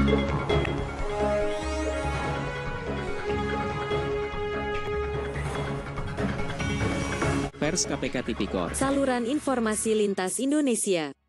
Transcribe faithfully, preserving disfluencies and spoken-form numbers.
Pers K P K Tipikor. Saluran informasi lintas Indonesia.